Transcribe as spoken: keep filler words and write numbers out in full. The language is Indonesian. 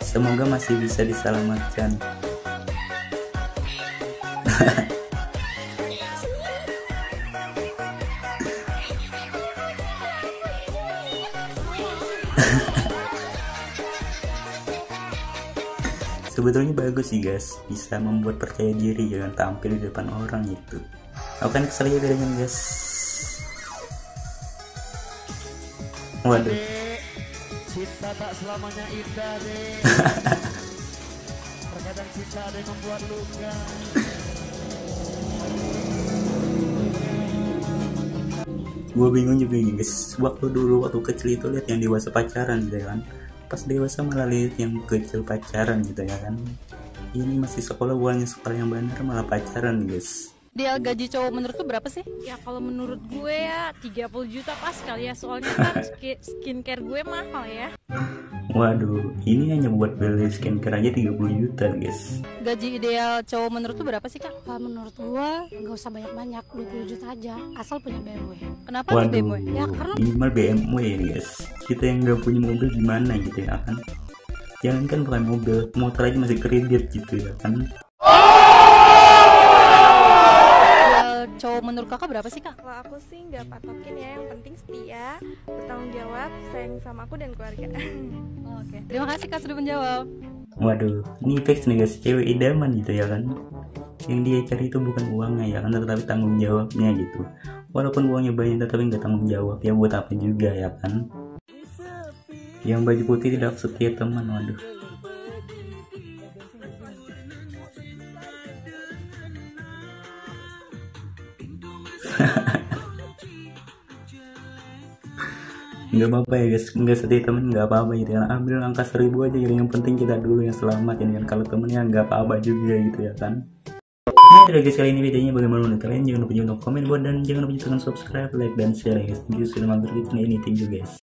Semoga masih bisa diselamatkan. Sebetulnya bagus sih guys, bisa membuat percaya diri jangan tampil di depan orang gitu. Aku kan kesel ya dengan guys. Waduh. Cinta tak selamanya indah deh. Terkadang cinta ada yang membuat luka. Gue bingung juga nih guys. Waktu dulu waktu kecil itu lihat yang dewasa pacaran gitu kan. Pas dewasa malah lihat yang kecil pacaran gitu ya kan. Ini masih sekolah, bukannya sekolah yang benar malah pacaran guys. Dia gaji cowok menurut lu berapa sih? Ya kalau menurut gue ya tiga puluh juta pas kali ya, soalnya kan skincare gue mahal ya. Waduh, ini hanya buat beli skincare aja tiga puluh juta guys. Gaji ideal cowok menurut lu berapa sih Kak? Kalau menurut gua nggak usah banyak-banyak, dua puluh juta aja, asal punya B M W. Kenapa harus B M W? Ya karena minimal B M W ya guys. Kita yang nggak punya mobil gimana gitu ya kan. Jangan kan bukan mobil, motor aja masih kredit gitu ya kan. Cowok menurut kakak berapa sih Kak? Kalau aku sih nggak patokin ya, yang penting setia, bertanggung jawab, sayang sama aku dan keluarga. Oh, Oke, okay. Terima kasih Kak sudah menjawab. Waduh, ini fix nih guys, cewek idaman gitu ya kan. Yang dia cari itu bukan uangnya ya kan, tetapi tanggung jawabnya gitu. Walaupun uangnya banyak tetapi nggak tanggung jawab, ya buat apa juga ya kan. Yang baju putih tidak setia teman, waduh. Nggak apa-apa ya guys, nggak setia temen nggak apa-apa gitu kan, ambil angka seribu aja gitu, yang penting kita dulu yang selamat ini kan, kalau temennya nggak apa-apa juga gitu ya kan. Nah itu guys, kali ini videonya bagaimana menurut kalian, jangan lupa untuk komen buat, dan jangan lupa tekan subscribe, like dan share ya guys. Thank you sudah mampir di channel ini, thank you guys.